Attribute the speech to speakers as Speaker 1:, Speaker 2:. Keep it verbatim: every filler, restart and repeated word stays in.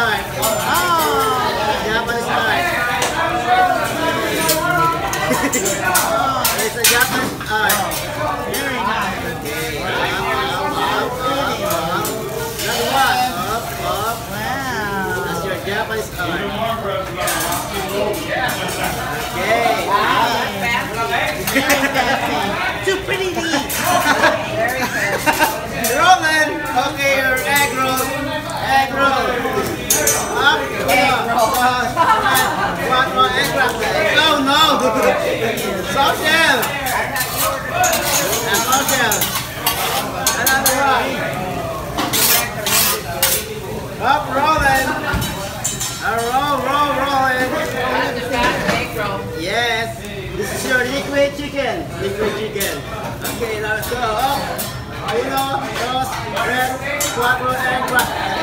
Speaker 1: style.
Speaker 2: Oh.
Speaker 1: Japanese style. It's a Japanese style.
Speaker 2: Very nice.
Speaker 1: Okay. Up, up, up, up. Another one. Up, up.
Speaker 2: Wow.
Speaker 1: That's your Japanese style. Okay.
Speaker 2: Very fancy. Too pretty to eat. Very fancy.
Speaker 1: Rolling. Okay, your egg roll. Egg roll. Up. Egg roll. One more egg roll. Oh no. Soft shell. And soft shell. Another one. Up, rolling. Uh, roll, roll, rolling. Yes. This is your liquid chicken. Liquid chicken. Okay, now let's go. Up. Uno, dos, tres, cuatro, and